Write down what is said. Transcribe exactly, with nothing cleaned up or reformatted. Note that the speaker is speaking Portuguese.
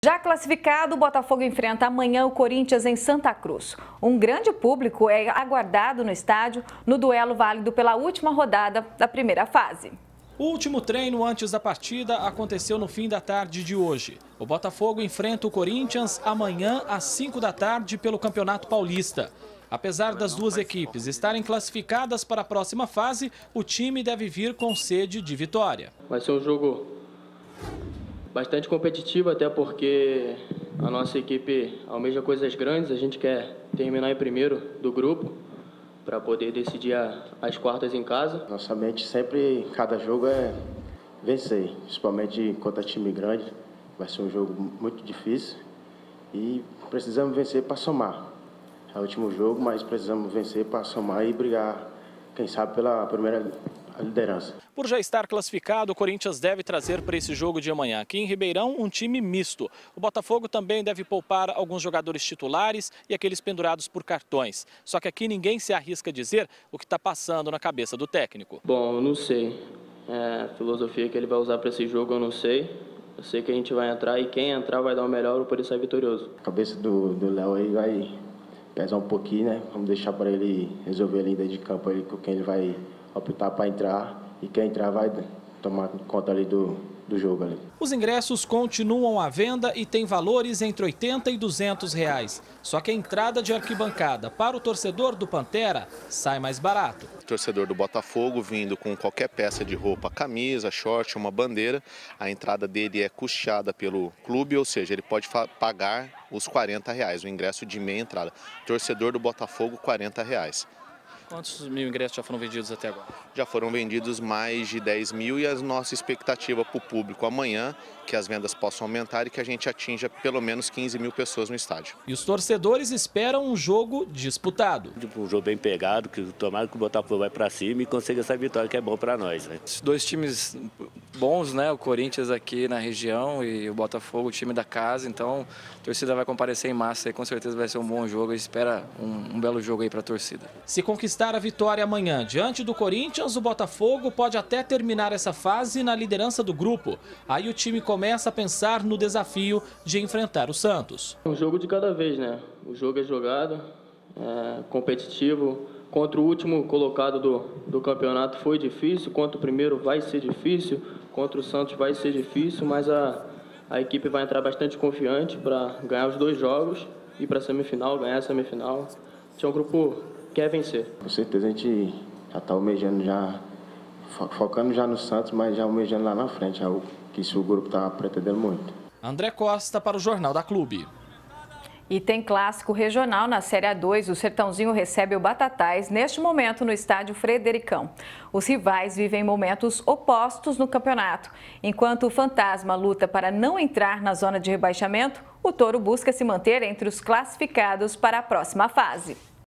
Já classificado, o Botafogo enfrenta amanhã o Corinthians em Santa Cruz. Um grande público é aguardado no estádio no duelo válido pela última rodada da primeira fase. O último treino antes da partida aconteceu no fim da tarde de hoje. O Botafogo enfrenta o Corinthians amanhã às cinco da tarde pelo Campeonato Paulista. Apesar das duas equipes estarem classificadas para a próxima fase, o time deve vir com sede de vitória. Vai ser um jogo bastante competitivo, até porque a nossa equipe almeja coisas grandes. A gente quer terminar em primeiro do grupo para poder decidir a, as quartas em casa. Nossa mente sempre, cada jogo é vencer, principalmente contra time grande. Vai ser um jogo muito difícil e precisamos vencer para somar. É o último jogo, mas precisamos vencer para somar e brigar, quem sabe, pela primeira liderança. Por já estar classificado, o Corinthians deve trazer para esse jogo de amanhã aqui em Ribeirão um time misto. O Botafogo também deve poupar alguns jogadores titulares e aqueles pendurados por cartões. Só que aqui ninguém se arrisca a dizer o que está passando na cabeça do técnico. Bom, eu não sei. É, a filosofia que ele vai usar para esse jogo eu não sei. Eu sei que a gente vai entrar e quem entrar vai dar o melhor para poder sair vitorioso. A cabeça do Léo aí vai pesar um pouquinho, né? Vamos deixar para ele resolver ali dentro de campo ali com quem ele vai optar para entrar e quem entrar vai tomar conta ali do, do jogo ali. Os ingressos continuam à venda e têm valores entre oitenta e duzentos reais. Só que a entrada de arquibancada para o torcedor do Pantera sai mais barato. O torcedor do Botafogo vindo com qualquer peça de roupa, camisa, short, uma bandeira, a entrada dele é custeada pelo clube, ou seja, ele pode pagar os quarenta reais, o ingresso de meia entrada. Torcedor do Botafogo, quarenta reais. Quantos mil ingressos já foram vendidos até agora? Já foram vendidos mais de dez mil e a nossa expectativa para o público amanhã, que as vendas possam aumentar e que a gente atinja pelo menos quinze mil pessoas no estádio. E os torcedores esperam um jogo disputado. Um jogo bem pegado, que tomara que o Botafogo vai para cima e consiga essa vitória que é bom para nós. Né? Dois times bons, né? O Corinthians aqui na região e o Botafogo, o time da casa. Então a torcida vai comparecer em massa e com certeza vai ser um bom jogo. E espera um, um belo jogo aí para a torcida. Se conquistar a vitória amanhã diante do Corinthians, o Botafogo pode até terminar essa fase na liderança do grupo. Aí o time começa a pensar no desafio de enfrentar o Santos. Um jogo de cada vez, né? O jogo é jogado, é competitivo. Contra o último colocado do, do campeonato foi difícil, contra o primeiro vai ser difícil, contra o Santos vai ser difícil, mas a, a equipe vai entrar bastante confiante para ganhar os dois jogos, ir para a semifinal, ganhar a semifinal. É um grupo que quer vencer. Com certeza a gente já está almejando, já, focando já no Santos, mas já almejando lá na frente, é o que isso o grupo está pretendendo muito. André Costa para o Jornal da Clube. E tem clássico regional na Série A dois. O Sertãozinho recebe o Batatais neste momento no estádio Fredericão. Os rivais vivem momentos opostos no campeonato. Enquanto o Fantasma luta para não entrar na zona de rebaixamento, o Touro busca se manter entre os classificados para a próxima fase.